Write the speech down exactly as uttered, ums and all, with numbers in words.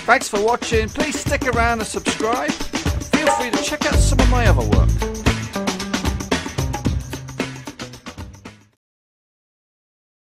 Thanks for watching. Please stick around and subscribe. Feel free to check out some of my other work.